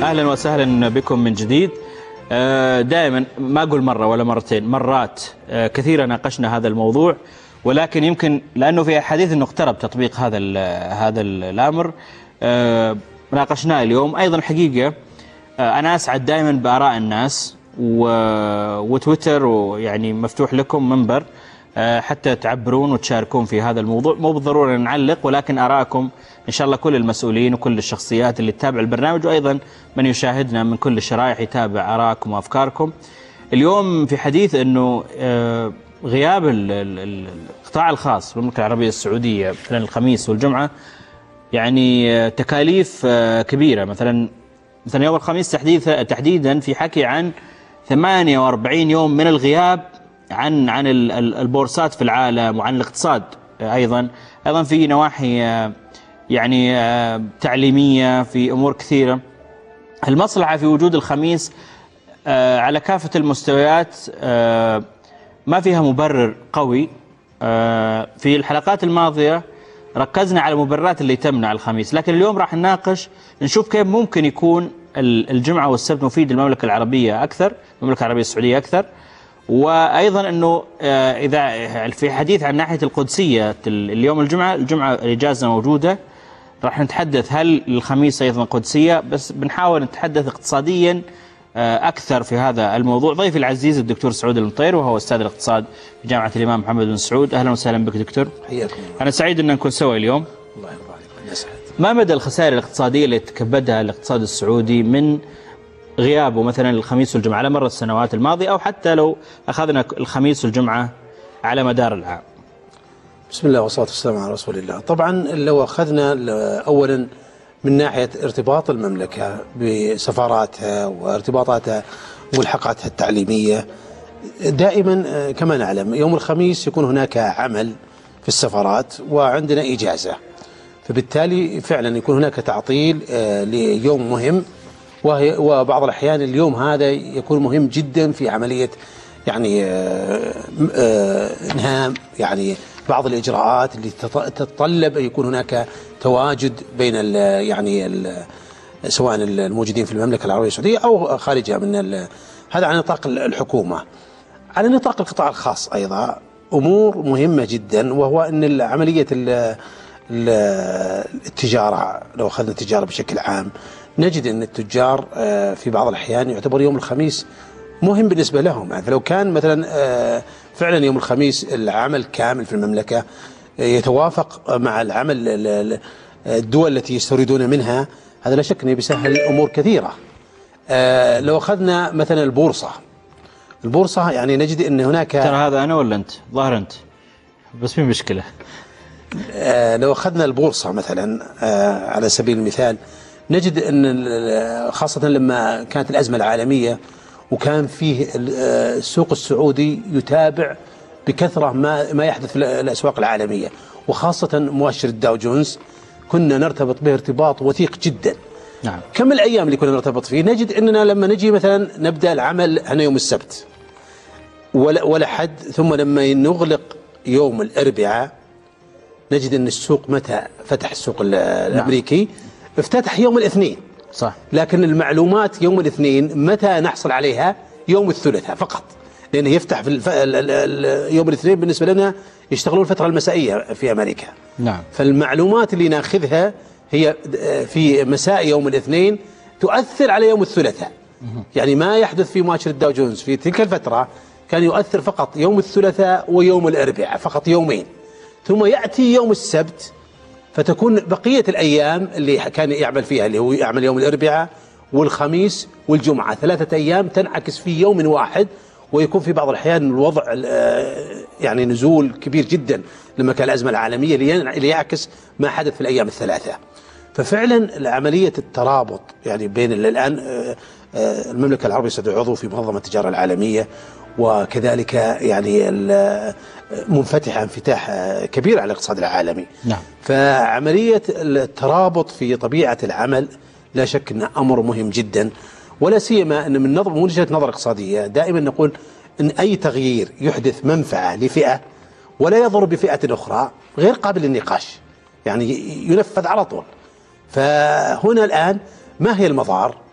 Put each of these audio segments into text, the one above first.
أهلا وسهلا بكم من جديد. دائما ما أقول مرة ولا مرتين، مرات كثيرة ناقشنا هذا الموضوع، ولكن يمكن لأنه في حديث أنه اقترب تطبيق هذا الأمر ناقشناه اليوم. أيضا حقيقة أنا أسعد دائما بآراء الناس، وتويتر ويعني مفتوح لكم منبر حتى تعبرون وتشاركون في هذا الموضوع. مو بالضرورة نعلق، ولكن آراءكم إن شاء الله كل المسؤولين وكل الشخصيات اللي تتابع البرنامج، وأيضا من يشاهدنا من كل الشرائح يتابع آراءكم وأفكاركم. اليوم في حديث أنه غياب القطاع الخاص في المملكة العربية السعودية مثلا الخميس والجمعة يعني تكاليف كبيرة. مثلا يوم الخميس تحديدا في حكي عن 48 يوم من الغياب عن البورصات في العالم وعن الاقتصاد. أيضا في نواحي يعني تعليمية، في أمور كثيرة. المصلحة في وجود الخميس على كافة المستويات ما فيها مبرر قوي. في الحلقات الماضية ركزنا على المبررات اللي تمنع الخميس، لكن اليوم راح نناقش نشوف كيف ممكن يكون الجمعة والسبت مفيد للمملكة العربية أكثر، المملكة العربية السعودية أكثر. وأيضا أنه إذا في حديث عن ناحية القدسية اليوم الجمعة الإجازة موجودة، راح نتحدث هل الخميس أيضا قدسية، بس بنحاول نتحدث اقتصاديا أكثر في هذا الموضوع. ضيفي العزيز الدكتور سعود المطير، وهو أستاذ الاقتصاد في جامعة الإمام محمد بن سعود. أهلا وسهلا بك دكتور. حياكم. أنا سعيد أن نكون سوا اليوم. الله يرضى عليك. يسعد. ما مدى الخسائر الاقتصادية اللي تكبدها الاقتصاد السعودي من غيابه مثلا الخميس والجمعة على مر السنوات الماضية، أو حتى لو أخذنا الخميس والجمعة على مدار العام؟ بسم الله والصلاة والسلام على رسول الله. طبعا لو أخذنا أولا من ناحية ارتباط المملكة بسفاراتها وارتباطاتها وملحقاتها التعليمية، دائما كما نعلم يوم الخميس يكون هناك عمل في السفارات وعندنا إجازة، فبالتالي فعلا يكون هناك تعطيل ليوم مهم، وبعض الأحيان اليوم هذا يكون مهم جدا في عملية يعني إنهاء يعني بعض الإجراءات اللي تتطلب أن يكون هناك تواجد بين سواء الموجودين في المملكة العربية السعودية أو خارجها هذا على نطاق الحكومة. على نطاق القطاع الخاص أيضا أمور مهمة جدا، وهو أن عملية التجارة، لو أخذنا التجارة بشكل عام نجد أن التجار في بعض الأحيان يعتبر يوم الخميس مهم بالنسبة لهم. يعني لو كان مثلا فعلا يوم الخميس العمل كامل في المملكة يتوافق مع العمل الدول التي يستوردون منها، هذا لا شك أنه بيسهل أمور كثيرة. لو أخذنا مثلا البورصة يعني نجد أن هناك، ترى هذا أنا ولا أنت؟ ظاهر أنت، بس في مشكلة. لو أخذنا البورصة مثلا على سبيل المثال، نجد أن خاصة لما كانت الأزمة العالمية وكان فيه السوق السعودي يتابع بكثرة ما يحدث في الأسواق العالمية، وخاصة مؤشر الداو جونز كنا نرتبط به ارتباط وثيق جدا. نعم. كم الأيام اللي كنا نرتبط فيه، نجد أننا لما نجي مثلا نبدأ العمل هنا يوم السبت ولا حد، ثم لما نغلق يوم الأربعاء نجد أن السوق متى فتح السوق الأمريكي؟ نعم. افتتح يوم الاثنين. صح. لكن المعلومات يوم الاثنين متى نحصل عليها؟ يوم الثلاثاء فقط، لأنه يفتح في يوم الاثنين بالنسبة لنا يشتغلون الفترة المسائية في أمريكا. نعم. فالمعلومات اللي ناخذها هي في مساء يوم الاثنين تؤثر على يوم الثلاثاء. يعني ما يحدث في مؤشر الداو جونز في تلك الفترة كان يؤثر فقط يوم الثلاثاء ويوم الأربعاء، فقط يومين، ثم يأتي يوم السبت فتكون بقية الأيام اللي كان يعمل فيها، اللي هو يعمل يوم الأربعاء والخميس والجمعة، 3 أيام تنعكس في يوم واحد، ويكون في بعض الأحيان الوضع يعني نزول كبير جدا لما كان الأزمة العالمية اللي يعكس ما حدث في الأيام الثلاثة. ففعلا عملية الترابط يعني بين الآن المملكة العربية السعودية عضو في منظمة التجارة العالمية، وكذلك يعني منفتحة انفتاح كبير على الاقتصاد العالمي. نعم. فعملية الترابط في طبيعة العمل لا شك أنه أمر مهم جدا، ولا سيما أن من وجهة نظر اقتصادية دائما نقول أن أي تغيير يحدث منفعة لفئة ولا يضر بفئة أخرى غير قابل للنقاش، يعني ينفذ على طول. فهنا الآن ما هي المضار؟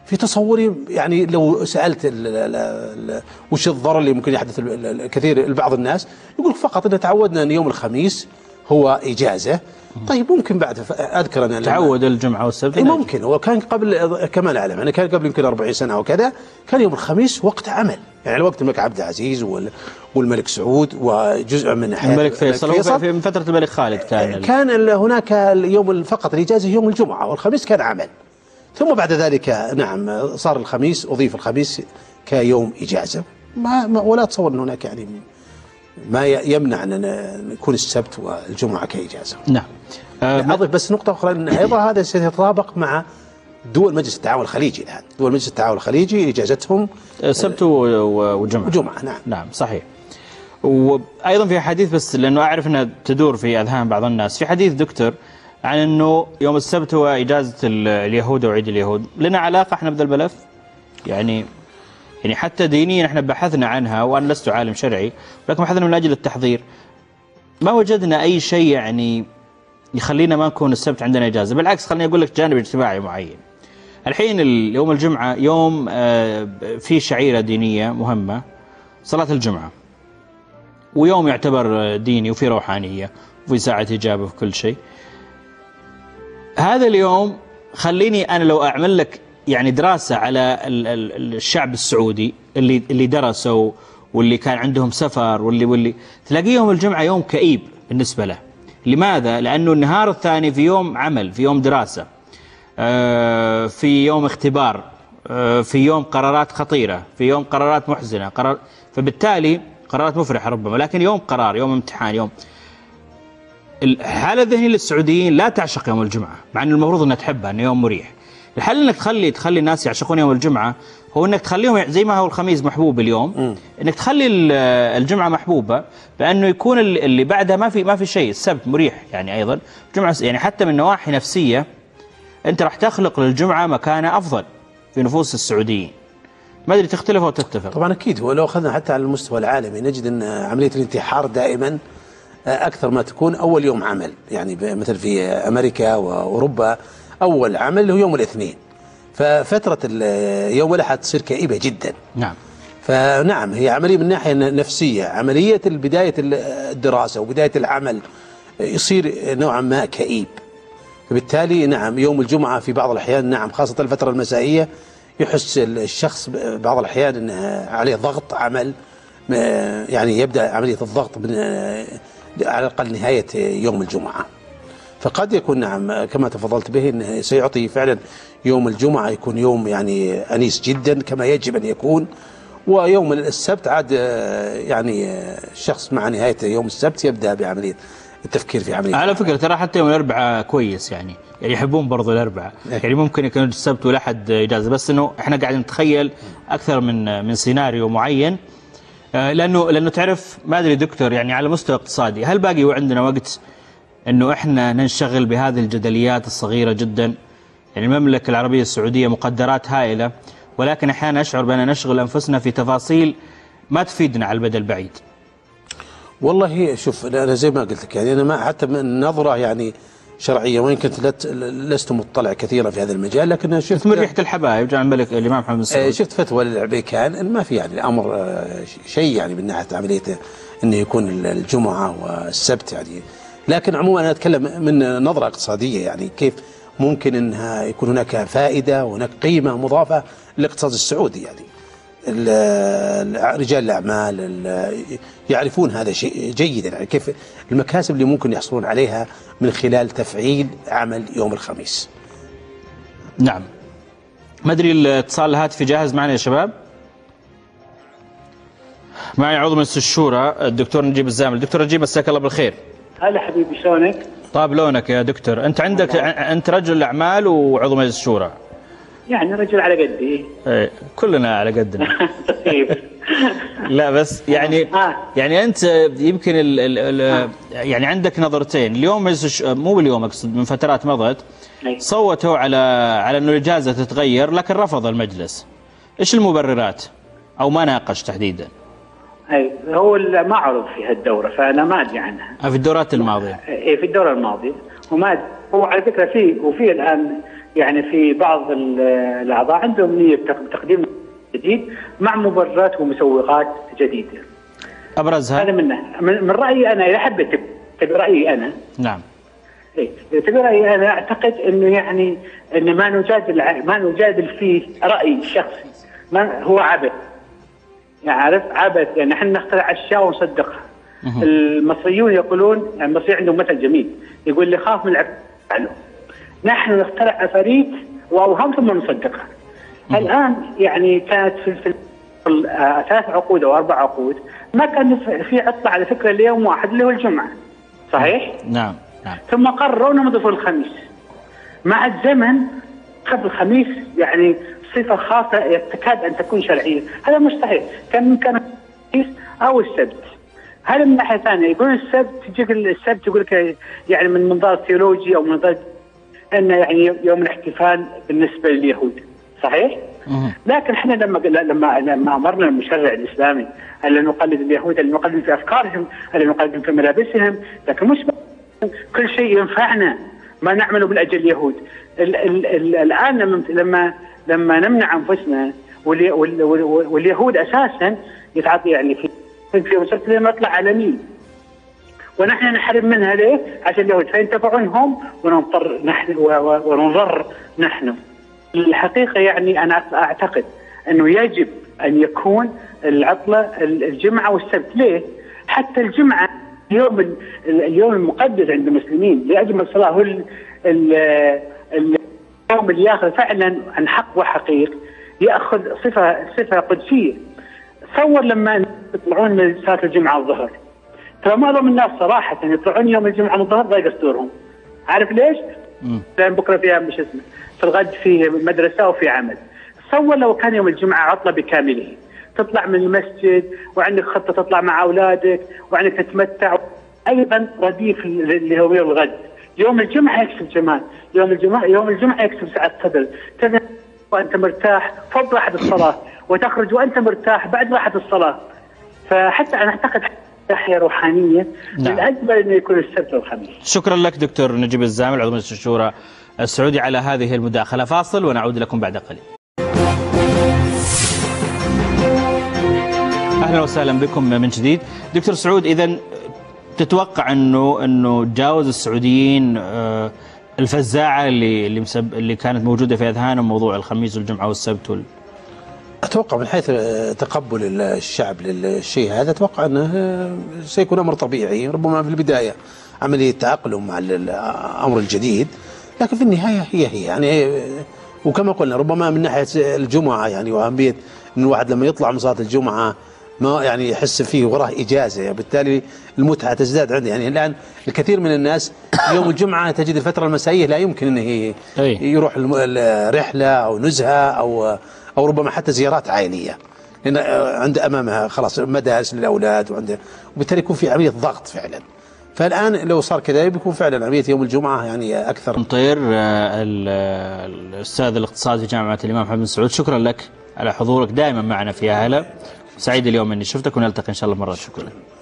في تصوري يعني لو سألت وش الضرر اللي ممكن يحدث الكثير لبعض الناس، يقول فقط أن تعودنا أن يوم الخميس هو إجازة. طيب ممكن بعد أذكر أنا تعود الجمعة والسبت ممكن، وكان قبل كما نعلم أنا كان قبل يمكن 40 سنة وكذا كان يوم الخميس وقت عمل، يعني وقت الملك عبد العزيز والملك سعود وجزء من حياة الملك فيصل في فترة الملك خالد كان هناك اليوم فقط الإجازة يوم الجمعة، والخميس كان عمل. ثم بعد ذلك نعم صار الخميس، أضيف الخميس كيوم إجازة، ولا أتصور أن هناك يعني ما يمنع أن يكون السبت والجمعة كإجازة. نعم. أضيف بس نقطة أخرى، أن أيضا هذا سيتطابق مع دول مجلس التعاون الخليجي. الآن دول مجلس التعاون الخليجي إجازتهم سبت وجمعة. نعم صحيح. وأيضا في حديث، بس لأنه أعرف أنها تدور في أذهان بعض الناس، في حديث دكتور عن أنه يوم السبت هو إجازة اليهود وعيد اليهود. لنا علاقة احنا بذا الملف؟ يعني حتى دينيا احنا بحثنا عنها، وأنا لست عالم شرعي، ولكن بحثنا من أجل التحضير، ما وجدنا أي شيء يعني يخلينا ما نكون السبت عندنا إجازة. بالعكس خليني أقول لك جانب اجتماعي معين. الحين يوم الجمعة يوم فيه شعيرة دينية مهمة، صلاة الجمعة، ويوم يعتبر ديني وفي روحانية وفي ساعة إجابة وفي كل شيء. هذا اليوم خليني أنا لو أعمل لك يعني دراسة على الشعب السعودي اللي درسوا واللي كان عندهم سفر واللي تلاقيه يوم الجمعة يوم كئيب بالنسبة له. لماذا؟ لأنه النهار الثاني في يوم عمل، في يوم دراسة، في يوم اختبار، في يوم قرارات خطيرة، في يوم قرارات محزنة، فبالتالي قرارات مفرحة ربما، لكن يوم قرار، يوم امتحان، يوم. الحالة الذهنية للسعوديين لا تعشق يوم الجمعة، مع أنه المفروض أنها تحبها، أنه يوم مريح. الحل أنك تخلي الناس يعشقون يوم الجمعة هو أنك تخليهم زي ما هو الخميس محبوب اليوم، أنك تخلي الجمعة محبوبة، بأنه يكون اللي بعدها ما في شيء. السبت مريح يعني أيضا، الجمعة يعني حتى من نواحي نفسية أنت راح تخلق للجمعة مكانة أفضل في نفوس السعوديين. ما أدري تختلف أو تتفق؟ طبعا أكيد، ولو أخذنا حتى على المستوى العالمي نجد أن عملية الانتحار دائما أكثر ما تكون أول يوم عمل، يعني مثل في أمريكا وأوروبا أول عمل هو يوم الاثنين، ففترة يوم الأحد تصير كئيبة جدا. نعم. فنعم هي عملية من ناحية نفسية، عملية بداية الدراسة وبداية العمل يصير نوعا ما كئيب. فبالتالي نعم يوم الجمعة في بعض الأحيان نعم خاصة الفترة المسائية يحس الشخص بعض الأحيان أنه عليه ضغط عمل، يعني يبدأ عملية الضغط من على الأقل نهاية يوم الجمعة. فقد يكون نعم كما تفضلت به أنه سيعطي فعلا يوم الجمعة يكون يوم يعني أنيس جدا كما يجب أن يكون. ويوم السبت عاد يعني الشخص مع نهاية يوم السبت يبدأ بعملية التفكير في عملية. على فكرة ترى حتى يوم الأربعاء كويس، يعني يحبون برضو الأربعاء، يعني ممكن يكون السبت والأحد إجازة، بس إنه إحنا قاعدين نتخيل أكثر من سيناريو معين. لأنه تعرف ما أدري دكتور، يعني على مستوى اقتصادي هل باقي عندنا وقت إنه إحنا ننشغل بهذه الجدليات الصغيرة جدا؟ يعني المملكة العربية السعودية مقدرات هائلة، ولكن أحيانا أشعر بأننا نشغل أنفسنا في تفاصيل ما تفيدنا على المدى البعيد. والله شوف أنا زي ما قلت لك، يعني أنا ما حتى من نظرة يعني شرعية، وإن كنت لست مطلع كثيرا في هذا المجال، لكن شفت من ريحة الحبايب جاء الملك الإمام محمد بن سعود، شفت فتوى للعبيكان إن ما في يعني الأمر شيء يعني من ناحية عملية إنه يكون الجمعة والسبت يعني. لكن عموما أنا أتكلم من نظرة اقتصادية، يعني كيف ممكن أنها يكون هناك فائدة وهناك قيمة مضافة للاقتصاد السعودي. يعني رجال الأعمال يعرفون هذا شيء جيدا، يعني كيف المكاسب اللي ممكن يحصلون عليها من خلال تفعيل عمل يوم الخميس. نعم. ما أدري الاتصال الهاتفي جاهز معنا يا شباب؟ معي عضو مجلس الشورى الدكتور نجيب الزامل. دكتور نجيب مساك الله بالخير. هلا حبيبي شلونك؟ طاب لونك يا دكتور. أنت رجل أعمال وعضو مجلس الشورى. يعني رجل على قدي. ايه كلنا على قدنا. طيب. لا بس يعني أنت يمكن يعني عندك نظرتين. اليوم مجلس مو باليوم أقصد من فترات مضت صوتوا على أنه الإجازة تتغير، لكن رفض المجلس. إيش المبررات؟ أو ما ناقش تحديدا؟ هو ما عرض في هالدورة فأنا ما أدري عنها. في الدورات الماضية. في الدورة الماضية وما هو على فكرة وفي الآن يعني في بعض الأعضاء عندهم نية تقديم جديد مع مبررات ومسوغات جديدة. أبرزها هذا من رأيي أنا، إذا حبيت تبي رأيي أنا. نعم. تبي رأيي أنا أعتقد إنه يعني إنه ما نجادل فيه رأي شخصي، ما هو عبث. يعني عارف عبث، يعني احنا نخترع أشياء ونصدقها. المصريون يقولون، يعني المصريين عندهم مثل جميل يقول اللي خاف من العفريت. نحن نخترع عفاريت وأوهام ثم نصدقها. الآن يعني كانت في 3 عقود أو 4 عقود ما كان في عطلة على فكرة ليوم واحد اللي هو الجمعة، صحيح؟ نعم نعم. ثم قرروا نضيفوا الخميس. مع الزمن أخذ الخميس يعني صفة خاصة تكاد أن تكون شرعية، هذا مستحيل. كان ممكن الخميس أو السبت. هذا من ناحية ثانية يقول السبت، تجيك السبت يقول لك يعني من منظار ثيولوجي أو منظار أنه يعني يوم الاحتفال بالنسبة لليهود، صحيح؟ لكن احنا لما امرنا المشرع الاسلامي الا نقلد اليهود، الا نقلد في افكارهم، الا نقلد في ملابسهم، لكن مش كل شيء ينفعنا ما نعمله من اجل اليهود. الان لما نمنع انفسنا واليهود اساسا يتعاطي يعني في مسلسل مطلع عالمي ونحن نحرم منها ليه؟ عشان اليهود فينتفعون هم ونضطر نحن ونضر نحن. الحقيقة يعني أنا أعتقد أنه يجب أن يكون العطلة الجمعة والسبت. ليه؟ حتى الجمعة اليوم المقدس عند المسلمين لأجمل صلاة، هو اليوم اللي يأخذ فعلا عن حق وحقيق، يأخذ صفة قدسية. تصور لما يطلعون من صلاة الجمعة الظهر، ترى معظم الناس صراحة يطلعون يوم الجمعة الظهر ضايق صدورهم. عارف ليش؟ لأن بكرة فيها مش اسمه في الغد فيه مدرسة وفي عمل. تصور لو كان يوم الجمعة عطلة بكامله، تطلع من المسجد وعندك خطة تطلع مع أولادك وعندك تتمتع. أيضا رديف اللي هو يوم الغد، يوم الجمعة يكسب جمال، يوم الجمعة يكسب سعة صدر، تذهب وأنت مرتاح فوق راحة الصلاة وتخرج وأنت مرتاح بعد راحة الصلاة. فحتى أنا أعتقد ناحية روحانية من الأجمل أنه يكون السبت والخميس. شكرا لك دكتور نجيب الزامل عضو مجلس الشورى السعودي على هذه المداخلة. فاصل ونعود لكم بعد قليل. أهلا وسهلا بكم من جديد. دكتور سعود، إذن تتوقع أنه جاوز السعوديين الفزاعة اللي كانت موجودة في أذهانهم موضوع الخميس والجمعة والسبت أتوقع من حيث تقبل الشعب للشيء هذا، أتوقع أنه سيكون أمر طبيعي، ربما في البداية عملية تأقلم مع الأمر الجديد، لكن في النهاية هي يعني. وكما قلنا ربما من ناحية الجمعة يعني وأهمية أن الواحد لما يطلع من صلاة الجمعة ما يعني يحس فيه وراه إجازة، بالتالي المتعة تزداد عنده. يعني الآن الكثير من الناس يوم الجمعة تجد الفترة المسائية لا يمكن أنه يروح رحلة أو نزهة أو ربما حتى زيارات عائلية، لأن عنده أمامها خلاص مدارس للأولاد وبالتالي يكون في عملية ضغط فعلا. فالآن لو صار كذا بيكون فعلا عملية يوم الجمعة يعني أكثر. مطير الأستاذ الاقتصادي في جامعة الإمام محمد بن سعود، شكرا لك على حضورك دائما معنا في هلا. سعيد اليوم أني شفتك ونلتقي إن شاء الله مرة. شكرا.